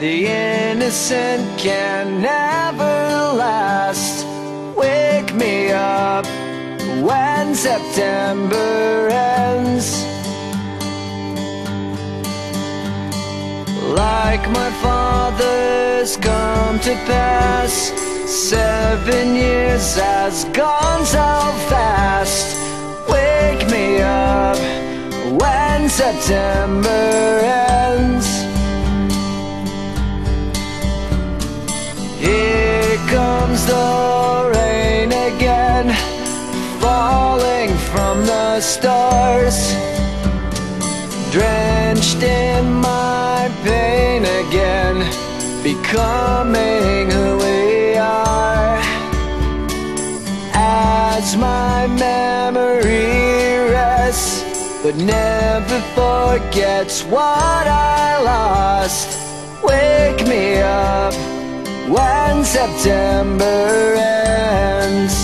The innocent can never last. Wake me up when September ends. Like my father's come to pass, 7 years has gone so fast. Wake me up when September ends. Here comes the rain again, falling from the stars, drenched in my pain again, becoming who we are. As my memory rests, but never forgets what I lost. Wake me up when September ends.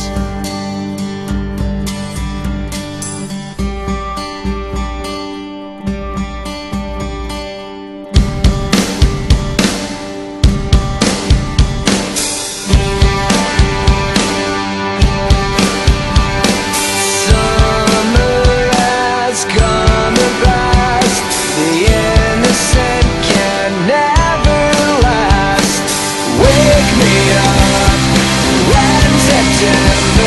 September